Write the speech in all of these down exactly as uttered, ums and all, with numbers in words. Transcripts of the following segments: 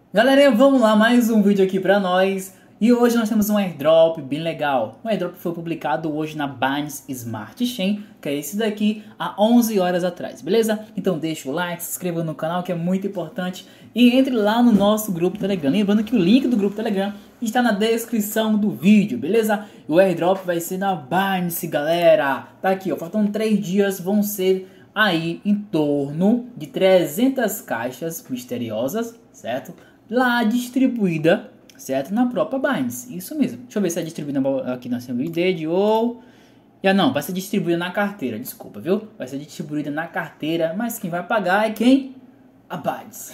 Galerinha, vamos lá, mais um vídeo aqui pra nós. E hoje nós temos um airdrop bem legal. Um airdrop foi publicado hoje na Binance Smart Chain, que é esse daqui, há onze horas atrás, beleza? Então deixa o like, se inscreva no canal, que é muito importante. E entre lá no nosso grupo Telegram. Lembrando que o link do grupo Telegram está na descrição do vídeo, beleza? E o airdrop vai ser na Binance, galera. Tá aqui, ó, faltam três dias, vão ser aí em torno de trezentas caixas misteriosas, certo? Lá distribuída, certo? Na própria Binance, isso mesmo. Deixa eu ver se é distribuída aqui na Assembly ou... Já não, vai ser distribuída na carteira, desculpa, viu? Vai ser distribuída na carteira, mas quem vai pagar é quem? A Binance.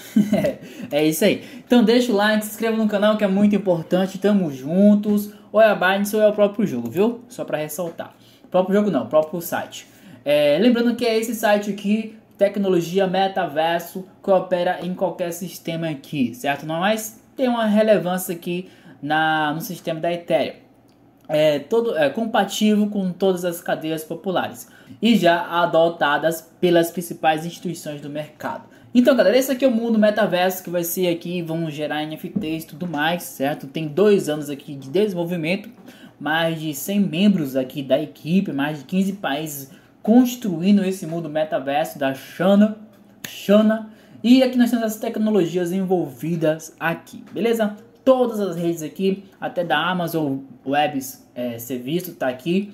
É isso aí. Então deixa o like, se inscreva no canal que é muito importante, tamo juntos. Ou é a Binance ou é o próprio jogo, viu? Só pra ressaltar. O próprio jogo não, o próprio site. É, lembrando que é esse site aqui, tecnologia metaverso, que opera em qualquer sistema aqui, certo? Não, mas tem uma relevância aqui na, no sistema da Ethereum. É, todo, é compatível com todas as cadeias populares e já adotadas pelas principais instituições do mercado. Então, galera, esse aqui é o mundo metaverso que vai ser aqui, vão gerar N F Ts e tudo mais, certo? Tem dois anos aqui de desenvolvimento, mais de cem membros aqui da equipe, mais de quinze países construindo esse mundo metaverso da Shana, Shana. E aqui nós temos as tecnologias envolvidas aqui, beleza? Todas as redes aqui, até da Amazon Web é, Serviço tá aqui.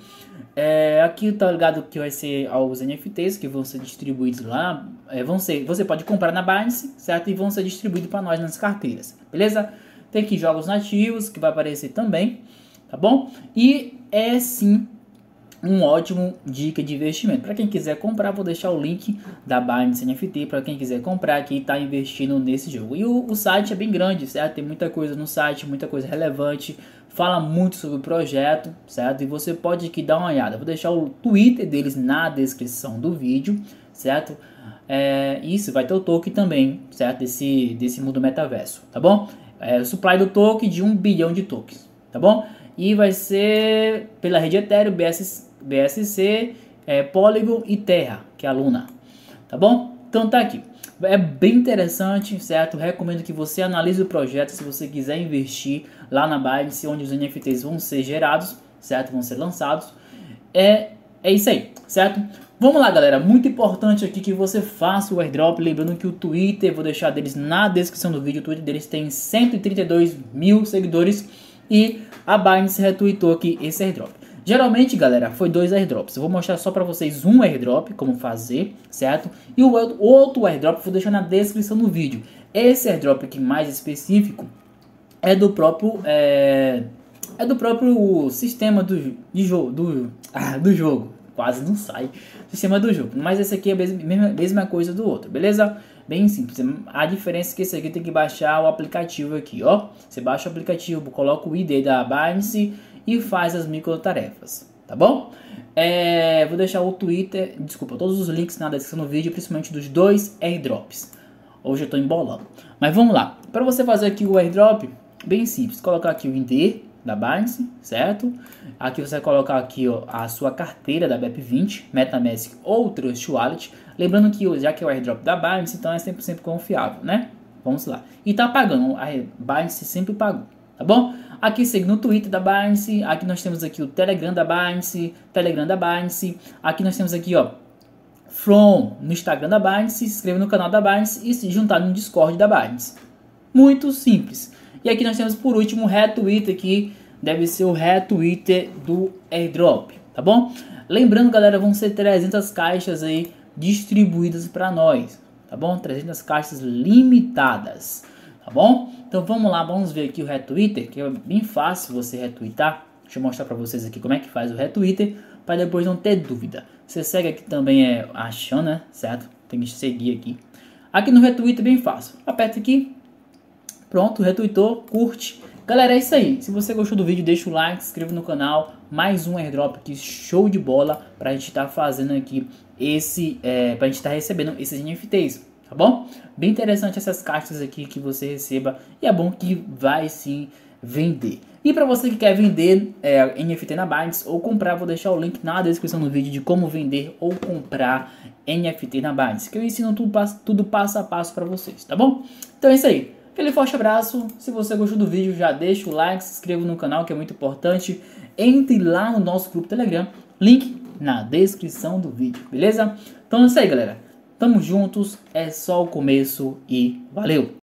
É, aqui tá ligado que vai ser aos N F Ts que vão ser distribuídos lá. É, vão ser, você pode comprar na Binance, certo? E vão ser distribuídos para nós nas carteiras, beleza? Tem aqui jogos nativos que vai aparecer também, tá bom? E é sim um ótimo dica de investimento. Para quem quiser comprar, vou deixar o link da Binance N F T para quem quiser comprar aqui e tá investindo nesse jogo. E o, o site é bem grande, certo? Tem muita coisa no site, muita coisa relevante, fala muito sobre o projeto, certo? E você pode aqui dar uma olhada. Vou deixar o Twitter deles na descrição do vídeo, certo? É, isso vai ter o token também, certo? Desse, desse mundo metaverso, tá bom? É, o supply do token de um bilhão de tokens, tá bom? E vai ser pela rede Ethereum, B S, B S C, é, Polygon e Terra, que é a Luna, tá bom? Então tá aqui. É bem interessante, certo? Recomendo que você analise o projeto se você quiser investir lá na Binance, onde os N F Ts vão ser gerados, certo? Vão ser lançados. É, é isso aí, certo? Vamos lá, galera. Muito importante aqui que você faça o airdrop. Lembrando que o Twitter, vou deixar deles na descrição do vídeo. O Twitter deles tem cento e trinta e dois mil seguidores e a Binance retweetou aqui esse airdrop. Geralmente, galera, foi dois airdrops. Eu vou mostrar só para vocês um airdrop, como fazer, certo? E o outro airdrop eu vou deixar na descrição do vídeo. Esse airdrop aqui mais específico é do próprio é, é do próprio sistema do de jogo do, ah, do jogo. Quase não sai. Sistema do jogo. Mas esse aqui é a mesma, mesma coisa do outro, beleza? Bem simples. A diferença é que esse aqui tem que baixar o aplicativo aqui, ó. Você baixa o aplicativo, coloca o I D da Binance e faz as microtarefas, tá bom? É, vou deixar o Twitter, desculpa, todos os links na descrição do vídeo, principalmente dos dois airdrops. Hoje eu tô embolando. Mas vamos lá. Para você fazer aqui o airdrop, bem simples. Colocar aqui o I D da Binance, certo? Aqui você vai colocar aqui, ó, a sua carteira da B E P vinte, MetaMask ou Trust Wallet. Lembrando que já que é o airdrop da Binance, então é cem por cento confiável, né? Vamos lá. E tá pagando, a Binance sempre pagou, tá bom? Aqui segue no Twitter da Binance, aqui nós temos aqui o Telegram da Binance, Telegram da Binance. Aqui nós temos aqui, ó, From no Instagram da Binance, se inscreva no canal da Binance e se juntar no Discord da Binance. Muito simples. E aqui nós temos por último o retweet aqui, deve ser o retweet do airdrop, tá bom? Lembrando, galera, vão ser trezentas caixas aí distribuídas para nós, tá bom? trezentas caixas limitadas, tá bom? Então vamos lá, vamos ver aqui o retweet, que é bem fácil você retweetar. Deixa eu mostrar para vocês aqui como é que faz o retweet, para depois não ter dúvida. Você segue aqui também é a Shana, certo? Tem que seguir aqui. Aqui no retweet é bem fácil. Aperta aqui. Pronto, retweetou, curte. Galera, é isso aí. Se você gostou do vídeo, deixa o like, se inscreva no canal. Mais um airdrop aqui, show de bola, pra gente estar tá fazendo aqui esse, é, pra gente estar tá recebendo esses N F Ts, tá bom? Bem interessante essas caixas aqui que você receba e é bom que vai sim vender. E para você que quer vender é, N F T na Binance ou comprar, vou deixar o link na descrição do vídeo de como vender ou comprar N F T na Binance, que eu ensino tudo, tudo passo a passo para vocês, tá bom? Então é isso aí. Aquele forte abraço. Se você gostou do vídeo, já deixa o like, se inscreva no canal, que é muito importante. Entre lá no nosso grupo Telegram, link na descrição do vídeo, beleza? Então é isso aí, galera. Tamo juntos, é só o começo e valeu!